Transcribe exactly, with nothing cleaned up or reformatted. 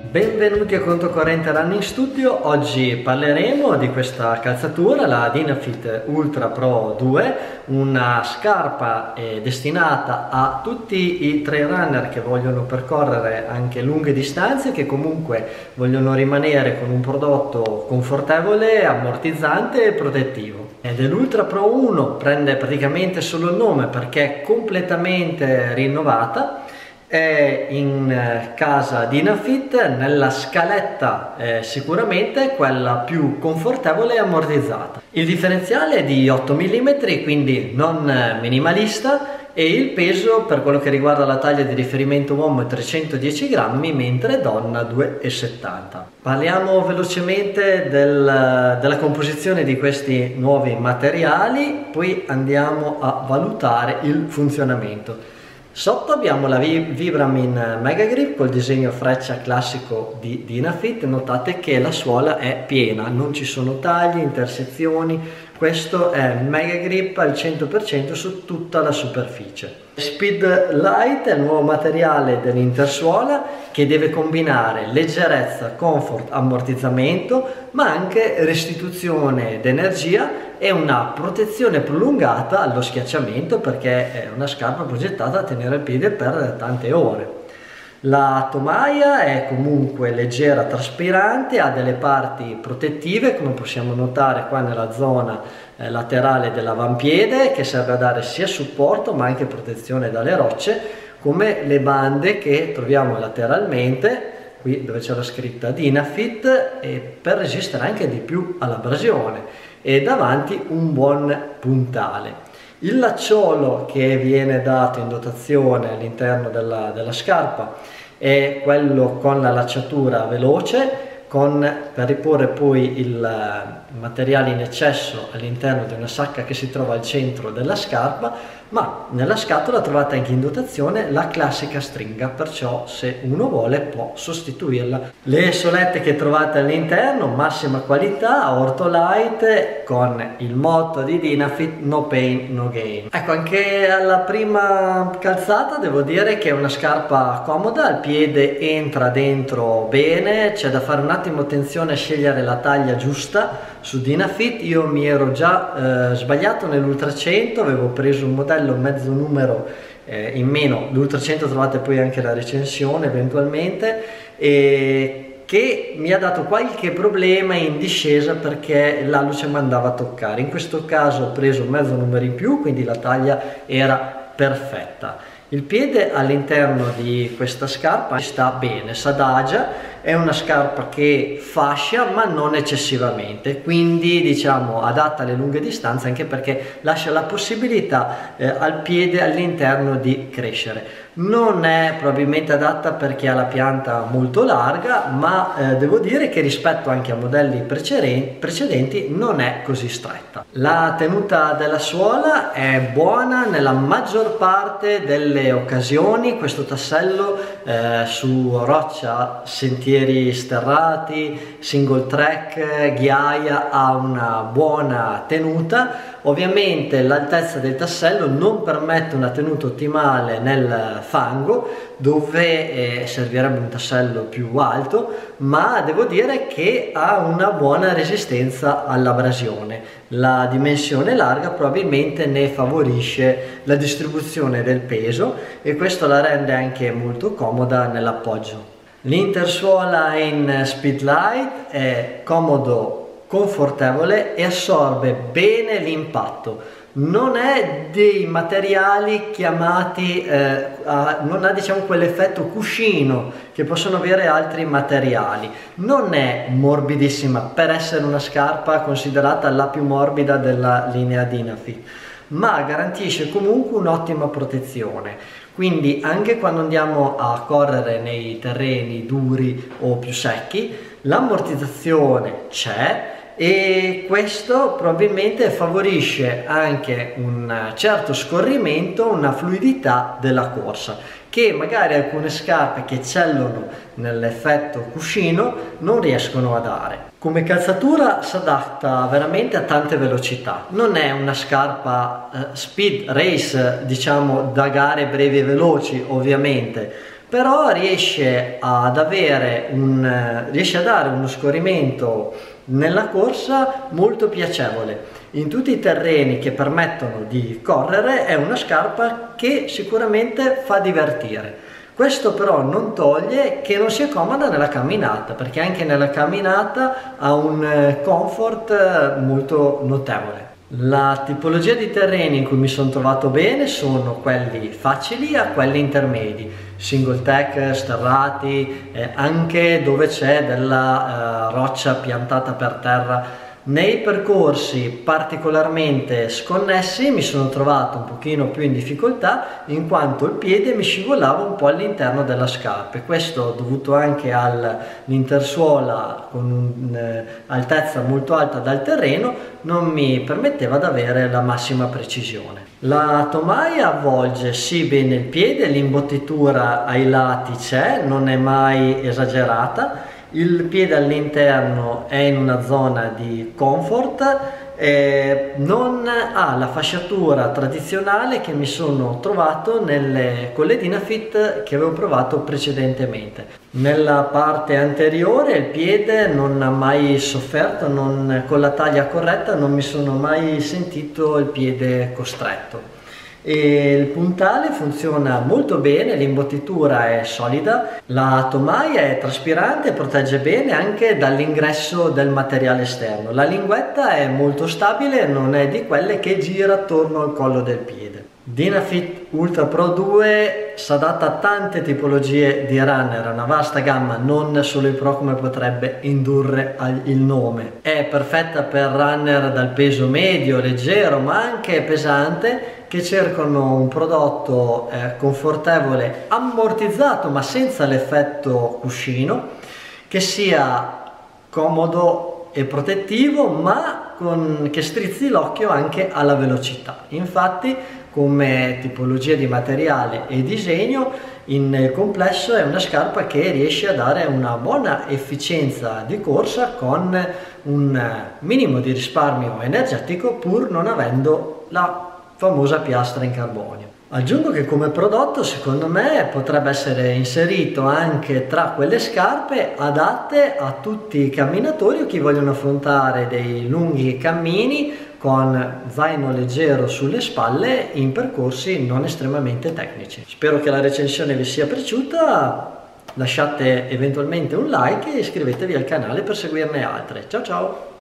Benvenuti a Conto Corrente Running Studio. Oggi parleremo di questa calzatura, la Dynafit Ultra Pro due, una scarpa eh, destinata a tutti i trail runner che vogliono percorrere anche lunghe distanze, che comunque vogliono rimanere con un prodotto confortevole, ammortizzante e protettivo. Ed è l'Ultra Pro uno, prende praticamente solo il nome perché è completamente rinnovata. È in casa Dynafit, nella scaletta eh, sicuramente quella più confortevole e ammortizzata. Il differenziale è di otto millimetri, quindi non minimalista, e il peso per quello che riguarda la taglia di riferimento uomo è trecentodieci grammi, mentre donna due virgola settanta. Parliamo velocemente del, della composizione di questi nuovi materiali, poi andiamo a valutare il funzionamento. Sotto abbiamo la Vibramin Mega Grip col disegno freccia classico di Dynafit. Notate che la suola è piena, non ci sono tagli, intersezioni. Questo è Mega Grip al cento per cento su tutta la superficie. Speed Light è il nuovo materiale dell'intersuola che deve combinare leggerezza, comfort, ammortizzamento, ma anche restituzione d'energia e una protezione prolungata allo schiacciamento, perché è una scarpa progettata a tenere il piede per tante ore. La tomaia è comunque leggera, traspirante, ha delle parti protettive, come possiamo notare qua nella zona eh, laterale dell'avampiede, che serve a dare sia supporto ma anche protezione dalle rocce, come le bande che troviamo lateralmente, qui dove c'è la scritta Dynafit, e per resistere anche di più all'abrasione, e davanti un buon puntale. Il lacciolo che viene dato in dotazione all'interno della, della scarpa è quello con la lacciatura veloce, con, per riporre poi il materiale in eccesso all'interno di una sacca che si trova al centro della scarpa, ma nella scatola trovate anche in dotazione la classica stringa, perciò se uno vuole può sostituirla. Le solette che trovate all'interno, massima qualità, Ortholite, con il motto di Dynafit no pain no gain. Ecco, anche alla prima calzata devo dire che è una scarpa comoda, il piede entra dentro bene, c'è da fare un attimo attenzione a scegliere la taglia giusta su Dynafit. Io mi ero già eh, sbagliato nell'Ultra cento, avevo preso un modello mezzo numero eh, in meno. L'Ultra cento trovate poi anche la recensione eventualmente, e che mi ha dato qualche problema in discesa perché la luce mi andava a toccare. In questo caso ho preso un mezzo numero in più, quindi la taglia era perfetta. Il piede all'interno di questa scarpa sta bene, s'adagia, è una scarpa che fascia ma non eccessivamente, quindi diciamo adatta alle lunghe distanze, anche perché lascia la possibilità eh, al piede all'interno di crescere. Non è probabilmente adatta per chi ha la pianta molto larga, ma eh, devo dire che rispetto anche a modelli precedenti non è così stretta. La tenuta della suola è buona nella maggior parte delle occasioni. Questo tassello eh, su roccia, sentieri sterrati, single track, ghiaia, ha una buona tenuta. Ovviamente l'altezza del tassello non permette una tenuta ottimale nel fango, dove eh, servirebbe un tassello più alto, ma devo dire che ha una buona resistenza all'abrasione. La dimensione larga probabilmente ne favorisce la distribuzione del peso, e questo la rende anche molto comoda nell'appoggio. L'intersuola in Speedlight è comodo, confortevole e assorbe bene l'impatto. Non è dei materiali chiamati, eh, a, non ha diciamo quell'effetto cuscino che possono avere altri materiali. Non è morbidissima per essere una scarpa considerata la più morbida della linea Dynafit, ma garantisce comunque un'ottima protezione. Quindi anche quando andiamo a correre nei terreni duri o più secchi, l'ammortizzazione c'è, e questo probabilmente favorisce anche un certo scorrimento, una fluidità della corsa, che magari alcune scarpe che eccellono nell'effetto cuscino non riescono a dare. Come calzatura si adatta veramente a tante velocità, non è una scarpa eh, speed race, diciamo da gare brevi e veloci ovviamente, però riesce ad avere un, riesce a dare uno scorrimento nella corsa molto piacevole. In tutti i terreni che permettono di correre è una scarpa che sicuramente fa divertire. Questo però non toglie che non sia comoda nella camminata, perché anche nella camminata ha un comfort molto notevole. La tipologia di terreni in cui mi sono trovato bene sono quelli facili a quelli intermedi, single tack, sterrati, eh, anche dove c'è della eh, roccia piantata per terra. Nei percorsi particolarmente sconnessi mi sono trovato un pochino più in difficoltà, in quanto il piede mi scivolava un po' all'interno della scarpa, e questo dovuto anche all'intersuola con un'altezza molto alta dal terreno non mi permetteva di avere la massima precisione. La tomaia avvolge sì bene il piede, l'imbottitura ai lati c'è, non è mai esagerata. Il piede all'interno è in una zona di comfort, eh, non ha la fasciatura tradizionale che mi sono trovato nelle, con le Dynafit che avevo provato precedentemente. Nella parte anteriore il piede non ha mai sofferto, non, con la taglia corretta non mi sono mai sentito il piede costretto. E il puntale funziona molto bene, l'imbottitura è solida, la tomaia è traspirante e protegge bene anche dall'ingresso del materiale esterno. La linguetta è molto stabile, non è di quelle che gira attorno al collo del piede. Dynafit Ultra Pro due si adatta a tante tipologie di runner, una vasta gamma, non solo i pro come potrebbe indurre il nome. È perfetta per runner dal peso medio, leggero, ma anche pesante, che cercano un prodotto eh, confortevole, ammortizzato ma senza l'effetto cuscino, che sia comodo e protettivo ma con, che strizzi l'occhio anche alla velocità. Infatti, come tipologia di materiale e disegno, in complesso è una scarpa che riesce a dare una buona efficienza di corsa con un minimo di risparmio energetico, pur non avendo la famosa piastra in carbonio. Aggiungo che come prodotto secondo me potrebbe essere inserito anche tra quelle scarpe adatte a tutti i camminatori o chi vogliono affrontare dei lunghi cammini con zaino leggero sulle spalle in percorsi non estremamente tecnici. Spero che la recensione vi sia piaciuta, lasciate eventualmente un like e iscrivetevi al canale per seguirne altre. Ciao ciao!